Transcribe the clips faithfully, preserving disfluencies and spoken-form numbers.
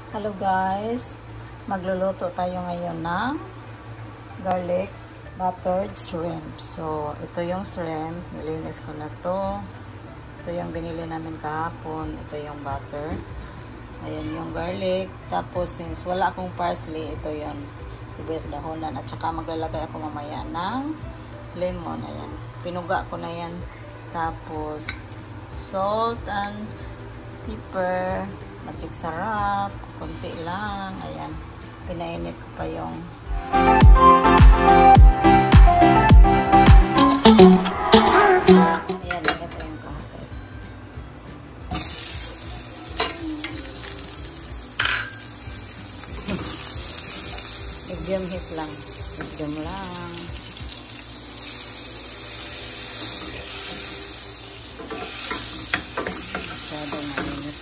Hello guys, magluluto tayo ngayon ng garlic buttered shrimp. So, ito yung shrimp, nilinis ko na to. Ito yung binili namin kahapon, ito yung butter. Ayan yung garlic. Tapos, since wala akong parsley, ito yung sibuyas dahonan. At saka maglalagay ako mamaya ng lemon. Ayan, pinuga ko na yan. Tapos, salt and pepper. Magic sarap, konti lang. Ayan, pinainit ko pa yung ayan, lagay pa yung kahapes. Medium heat lang, medium lang. Masyadong mainit.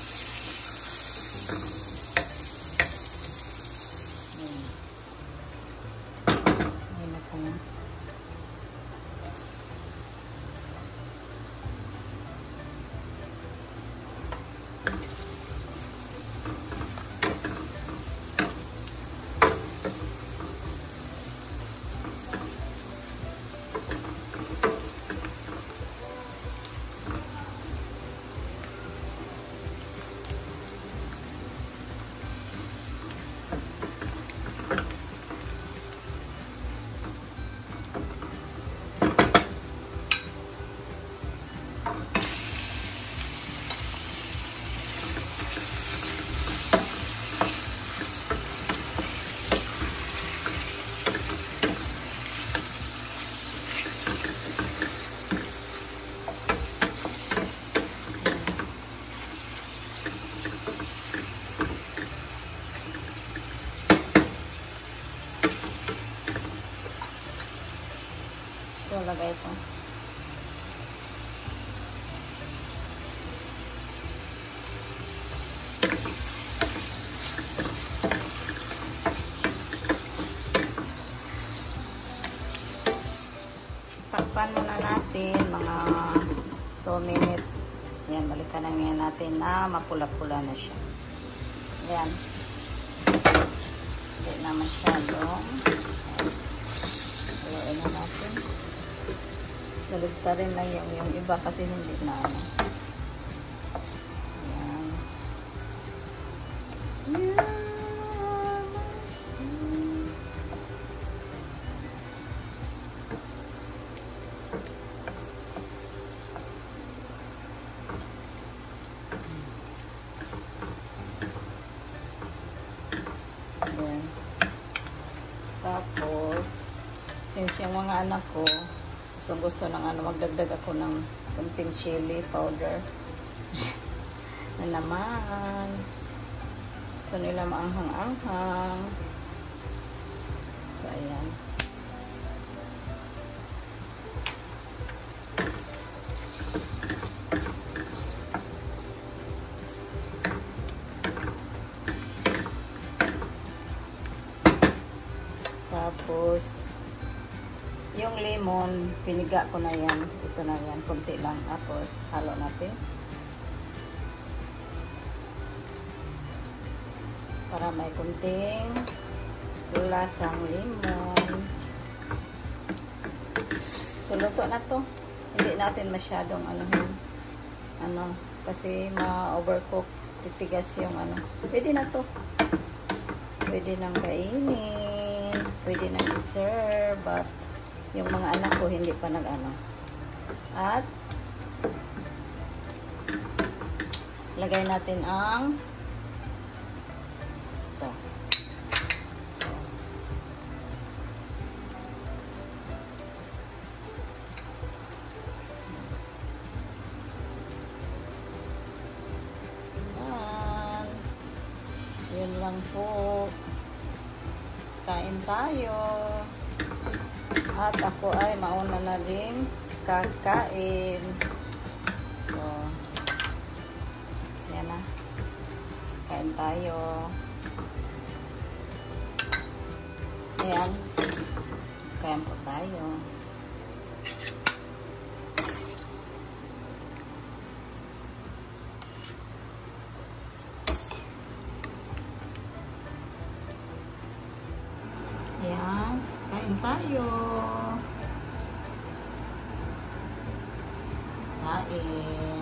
So, lagay ko. Takpan muna natin mga two minutes. Yan, balikan na ngayon natin na mapula-pula na siya. Yan. Hindi na masyadong. Haluin na natin. Naligta rin lang yung, yung iba kasi hindi na ano. Ayan. Ayan. Ayan. Tapos, since yung mga anak ko gustong gusto ng ano, magdagdag ako ng kunting chili powder na naman gusto nila maanghang-anghang. So, ayan. Tapos yung lemon, piniga ko na yan. Ito na yan, kunti lang. Tapos, halo natin. Para may kunting lasang lemon. So, luto na to. Hindi natin masyadong ano, ano, kasi ma-overcook. Titigas yung ano. Pwede na to. Pwede nang kainin. Pwede nang i-serve. But, yung mga anak ko hindi pa nag-ano. At lagay natin ang ito. So, yan. Yun lang po. Kain tayo. At ako ay mauna na rin kakain. So, yan na. Kain tayo. Ayan. Kain po tayo. Kain tayo. Kain.